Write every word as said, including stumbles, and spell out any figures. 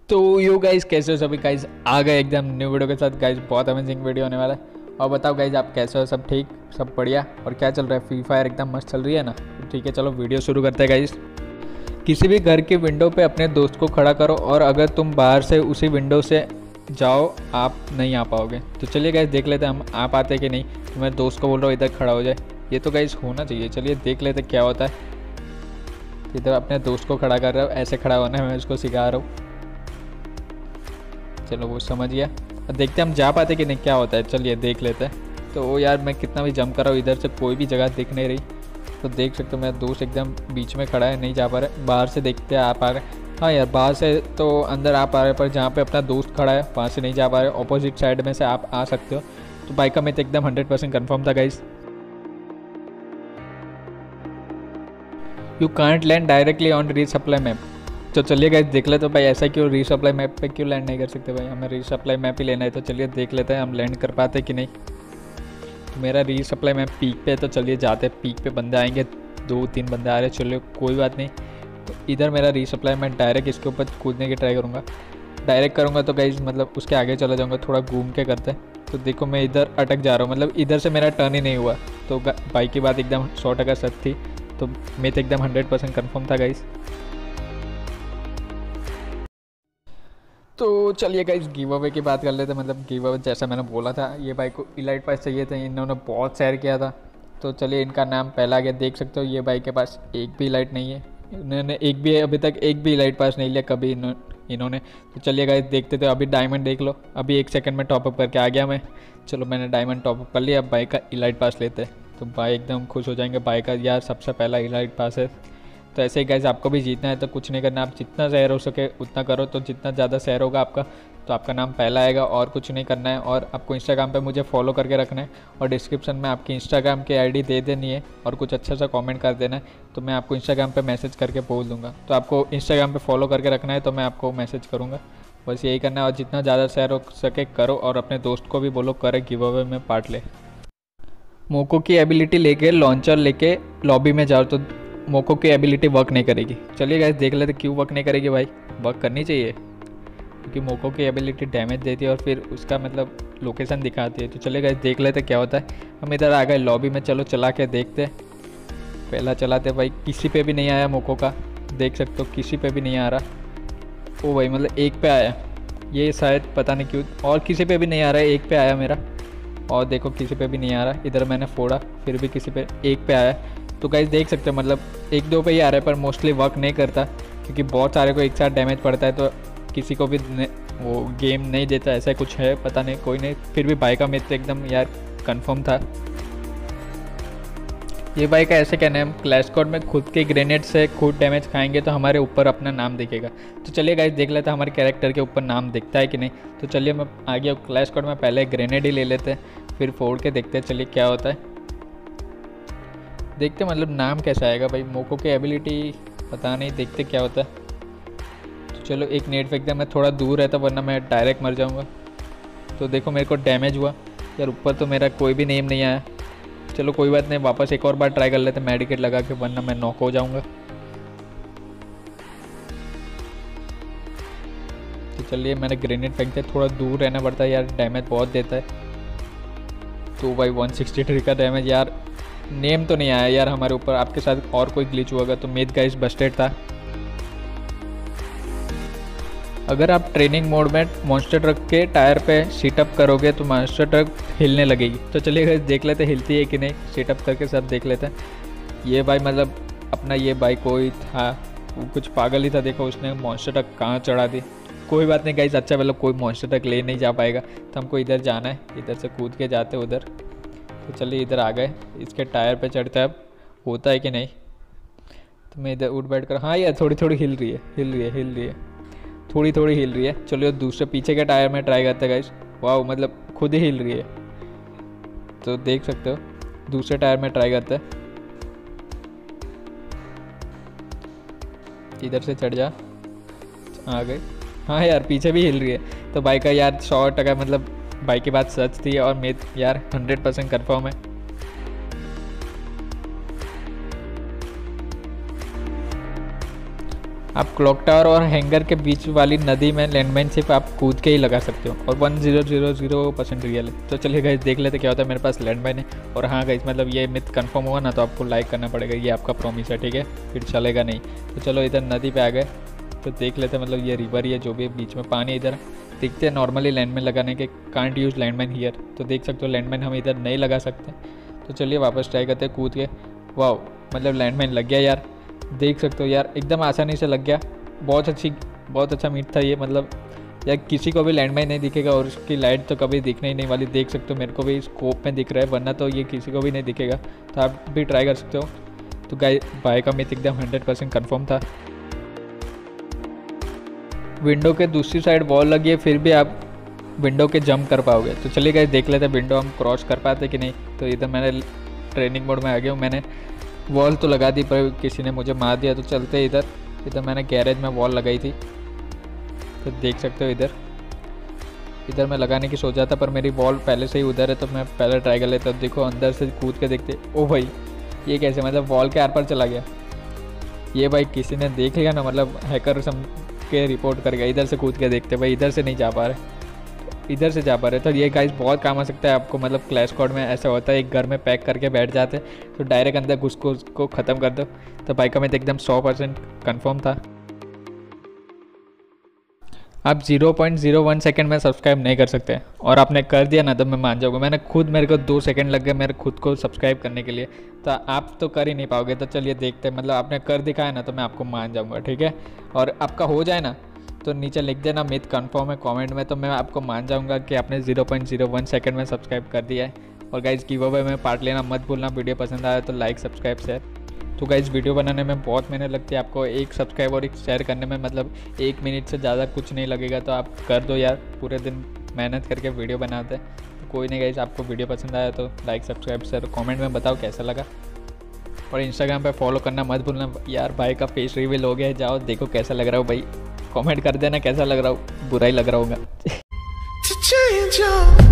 तो you guys कैसे हो सभी गाइस, आ गए एकदम न्यू वीडियो के साथ। गाइस बहुत अमेजिंग वीडियो होने वाला है। और बताओ गाइस आप कैसे हो, सब ठीक, सब बढ़िया। और क्या चल रहा है, फ्री फायर एकदम मस्त चल रही है ना। तो ठीक है चलो वीडियो शुरू करते हैं गाइस। किसी भी घर की विंडो पे अपने दोस्त को खड़ा करो और अगर तुम बाहर से उसी विंडो से जाओ आप नहीं आ पाओगे। तो चलिए गाइस देख लेते हैं हम आ पाते हैं कि नहीं। तो मैं दोस्त को बोल रहा हूँ इधर खड़ा हो जाए, ये तो गाइस होना चाहिए। चलिए देख लेते क्या होता है। इधर अपने दोस्त को खड़ा कर रहा हूँ, ऐसे खड़ा होना है, मैं उसको सिखा रहा हूँ। चलो वो समझ गया। अब देखते हैं हम जा पाते कि नहीं, क्या होता है। चलिए देख लेते हैं। तो यार मैं कितना भी जंप कर रहा हूँ, इधर से कोई भी जगह दिख नहीं रही। तो देख सकते हो मेरा दोस्त एकदम बीच में खड़ा है, नहीं जा पा रहा है। बाहर से देखते हैं आ पा रहे हैं। हाँ यार बाहर से तो अंदर आ पा रहे हैं, पर जहाँ पे अपना दोस्त खड़ा है वहाँ से नहीं जा पा रहे। ऑपोजिट साइड में से आप आ सकते हो। तो बाइक का मैं तो एकदम हंड्रेड परसेंट कन्फर्म था guys. You can't land directly on resupply map. तो चलिए गाइस देख लेते तो भाई ऐसा क्यों, रीसप्लाई मैप पे क्यों लैंड नहीं कर सकते भाई, हमें रीसप्लाई मैप ही लेना है। तो चलिए देख लेते हैं हम लैंड कर पाते कि नहीं। तो मेरा रीसप्लाई मैप पीक पे है, तो चलिए जाते हैं। पीक पे बंदे आएंगे, दो तीन बंदे आ रहे हैं, चलिए कोई बात नहीं। तो इधर मेरा रीसप्लाई मैं डायरेक्ट इसके ऊपर कूदने की ट्राई करूँगा। डायरेक्ट करूँगा तो गाइस मतलब उसके आगे चला जाऊँगा, थोड़ा घूम के करते हैं। तो देखो मैं इधर अटक जा रहा हूँ, मतलब इधर से मेरा टर्न ही नहीं हुआ। तो बाइक की बात एकदम सौ टका सच थी। तो मैं तो एकदम हंड्रेड परसेंट कन्फर्म था गाइस। तो चलिए गाइस गिव अवे की बात कर लेते हैं। मतलब गिव अवे जैसा मैंने बोला था, ये बाइक को इलाइट पास चाहिए थे, इन्होंने बहुत शेयर किया था। तो चलिए इनका नाम पहला आ गया, देख सकते हो ये बाइक के पास एक भी इलाइट नहीं है। इन्होंने एक भी अभी तक एक भी इलाइट पास नहीं लिया कभी इन्होंने। तो चलिए गाइस देखते थे। अभी डायमंड देख लो, अभी एक सेकंड में टॉपअप करके आ गया मैं। चलो मैंने डायमंड टॉपअप कर लिया, अब बाइक का इलाइट पास लेते हैं। तो भाई एकदम खुश हो जाएंगे, बाइक का यार सबसे पहला इलाइट पास है। तो ऐसे ही गाइस आपको भी जीतना है तो कुछ नहीं करना, आप जितना शेयर हो सके उतना करो। तो जितना ज़्यादा शेयर होगा आपका तो आपका नाम पहला आएगा, और कुछ नहीं करना है। और आपको इंस्टाग्राम पे मुझे फॉलो करके रखना है और डिस्क्रिप्शन में आपकी इंस्टाग्राम की आईडी दे देनी है और कुछ अच्छा सा कमेंट कर देना है। तो मैं आपको इंस्टाग्राम पे मैसेज करके बोल दूँगा। तो आपको इंस्टाग्राम पे फॉलो करके रखना है, तो मैं आपको मैसेज करूँगा। बस यही करना है और जितना ज़्यादा शेयर हो सके करो, और अपने दोस्त को भी बोलो करे गिव अवे में पार्ट ले। मोको की एबिलिटी लेके लॉन्चर लेके लॉबी में जाओ तो मोको की एबिलिटी वर्क नहीं करेगी। चलिए गाइस देख लेते क्यों वर्क नहीं करेगी। भाई वर्क करनी चाहिए क्योंकि मोको की एबिलिटी डैमेज देती है और फिर उसका मतलब लोकेशन दिखाती है। तो चलिए गाइस देख लेते क्या होता है। हम इधर आ गए लॉबी में, चलो चला के देखते। पहला चलाते भाई, किसी पे भी नहीं आया मोको का, देख सकते हो किसी पे भी नहीं आ रहा। ओ भाई मतलब एक पे आया, ये शायद पता नहीं क्यों, और किसी पे भी नहीं आ रहा है, एक पे आया मेरा। और देखो किसी पे भी नहीं आ रहा, इधर मैंने फोड़ा फिर भी किसी पे एक पे आया। तो गाइस देख सकते हो मतलब एक दो पे ही आ रहा है, पर मोस्टली वर्क नहीं करता क्योंकि बहुत सारे को एक साथ डैमेज पड़ता है। तो किसी को भी वो गेम नहीं देता, ऐसा कुछ है पता नहीं, कोई नहीं। फिर भी बाइक का मेरे तो एकदम यार कंफर्म था। ये बाइक का ऐसे कहना है, हम क्लैश स्क्वाड में खुद के ग्रेनेड से खुद डैमेज खाएंगे तो हमारे ऊपर अपना नाम दिखेगा। तो चलिए गाइस देख लेते हैं हमारे कैरेक्टर के ऊपर नाम दिखता है कि नहीं। तो चलिए मैं आ गया क्लैश स्क्वाड में, पहले ग्रेनेड ही ले लेते हैं फिर फोड़ के देखते हैं चलिए क्या होता है। देखते मतलब नाम कैसा आएगा भाई। मोको की एबिलिटी पता नहीं, देखते क्या होता है। तो चलो एक नेट फेंकते हैं, मैं थोड़ा दूर रहता वरना मैं डायरेक्ट मर जाऊंगा। तो देखो मेरे को डैमेज हुआ यार, ऊपर तो मेरा कोई भी नेम नहीं आया। चलो कोई बात नहीं, वापस एक और बार ट्राई कर लेते मेडिकेट लगा के, वरना मैं नॉक हो जाऊंगा। तो चलिए मैंने ग्रेनेड फेंकते, थोड़ा दूर रहना पड़ता है यार, डैमेज बहुत देता है। तो भाई वन सिक्सटी थ्री का डैमेज यार, नेम तो नहीं आया यार हमारे ऊपर। आपके साथ और कोई ग्लिच हुआ तो मेथ गाइस बस्टेड था। अगर आप ट्रेनिंग मोड में मॉन्स्टर ट्रक के टायर पे सीटअप करोगे तो मॉन्स्टर ट्रक हिलने लगेगी। तो चलिए गाइस देख लेते हिलती है कि नहीं, सीटअप करके सब देख लेते हैं। ये भाई मतलब अपना ये बाइक कोई था, वो कुछ पागल ही था, देखो उसने मॉन्स्टर ट्रक कहाँ चढ़ा दी। कोई बात नहीं गाइस, अच्छा मतलब कोई मॉन्स्टर ट्रक ले नहीं जा पाएगा। तो हमको इधर जाना है, इधर से कूद के जाते उधर। तो चलिए इधर आ गए, इसके टायर पे चढ़ते अब होता है कि नहीं। तो मैं इधर उठ बैठ कर, हाँ यार थोड़ी थोड़ी हिल रही है, हिल रही है हिल रही है थोड़ी थोड़ी हिल रही है। चलिए दूसरे पीछे के टायर में ट्राई करते हैं गाइस। वाह मतलब खुद ही हिल रही है, तो देख सकते हो दूसरे टायर में ट्राई करते हैं। इधर से चढ़ जा, आ गए। हाँ यार पीछे भी हिल रही है। तो बाइक का यार सौ टका मतलब बाइक की बात सच थी और मैं यार हंड्रेड परसेंट कन्फर्म है। आप क्लॉक टावर और हैंगर के बीच वाली नदी में लैंडमाइन सिर्फ आप कूद के ही लगा सकते हो और one zero zero zero percent real है। तो चलिए गाइस देख लेते क्या होता है। मेरे पास लैंडमाइन है और हाँ गाइस मतलब ये मिथ कंफर्म हुआ ना तो आपको लाइक करना पड़ेगा, ये आपका प्रॉमिस है, ठीक है, फिर चलेगा नहीं। तो चलो इधर नदी पे आ गए तो देख लेते मतलब ये रिवर ही है जो भी बीच में पानी इधर दिखते हैं। नॉर्मली लैंडमाइन लगाने के कांट यूज़ लैंडमाइन हियर, तो देख सकते हो लैंडमाइन हम इधर नहीं लगा सकते। तो चलिए वापस ट्राई करते हैं कूद के। वाह मतलब लैंडमाइन लग गया यार, देख सकते हो यार एकदम आसानी से लग गया। बहुत अच्छी बहुत अच्छा मीट था ये, मतलब यार किसी को भी लैंडमाइन नहीं दिखेगा और उसकी लाइट तो कभी दिखने ही नहीं वाली। देख सकते हो मेरे को भी स्कोप में दिख रहा है, वरना तो ये किसी को भी नहीं दिखेगा। तो आप भी ट्राई कर सकते हो। तो गाइस भाई का मिथ एकदम हंड्रेड परसेंट कन्फर्म था। विंडो के दूसरी साइड वॉल लगी है फिर भी आप विंडो के जंप कर पाओगे। तो चलिए गाइस देख लेते हैं विंडो हम क्रॉस कर पाते कि नहीं। तो इधर मैंने ट्रेनिंग मोड में आ गया हूँ, मैंने वॉल तो लगा दी पर किसी ने मुझे मार दिया। तो चलते इधर इधर मैंने गैरेज में वॉल लगाई थी, तो देख सकते हो इधर इधर मैं लगाने की सोचा था पर मेरी वॉल पहले से ही उधर है। तो मैं पहले ट्राई कर लेता हूँ। देखो अंदर से कूद के देखते, ओ भाई ये कैसे मतलब वॉल के आर पार चला गया। ये भाई किसी ने देख लिया ना, मतलब हैकर सम के रिपोर्ट कर गया। इधर से कूद के देखते भाई इधर से नहीं जा पा रहे, इधर से जा पा रहे। तो ये गाइस बहुत काम आ सकता है आपको, मतलब क्लैश स्क्वाड में ऐसा होता है एक घर में पैक करके बैठ जाते तो डायरेक्ट अंदर घुस को उसको ख़त्म कर दो। तो भाई का मैं तो एकदम सौ परसेंट कन्फर्म था। आप zero point zero one second में सब्सक्राइब नहीं कर सकते और आपने कर दिया ना तो मैं मान जाऊँगा। मैंने खुद मेरे को दो सेकंड लग गए मेरे खुद को सब्सक्राइब करने के लिए, तो आप तो कर ही नहीं पाओगे। तो चलिए देखते हैं, मतलब आपने कर दिखाया ना तो मैं आपको मान जाऊँगा, ठीक है। और आपका हो जाए ना तो नीचे लिख देना मिथ कंफर्म है कमेंट में, तो मैं आपको मान जाऊंगा कि आपने zero point zero one second में सब्सक्राइब कर दिया है। और गाइस गिव अवे में पार्ट लेना मत भूलना। वीडियो पसंद आया तो लाइक सब्सक्राइब शेयर। तो गाइस वीडियो बनाने में बहुत मेहनत लगती है, आपको एक सब्सक्राइब और एक शेयर करने में मतलब एक मिनट से ज़्यादा कुछ नहीं लगेगा। तो आप कर दो यार, पूरे दिन मेहनत करके वीडियो बनाते हैं। तो कोई नहीं गाइस, आपको वीडियो पसंद आया तो लाइक सब्सक्राइब शेयर कॉमेंट में बताओ कैसा लगा। और इंस्टाग्राम पर फॉलो करना मत भूलना। यार भाई का फेस रिवील हो गया है, जाओ देखो कैसा लग रहा हो भाई, कमेंट कर देना कैसा लग रहा हो, बुरा ही लग रहा होगा।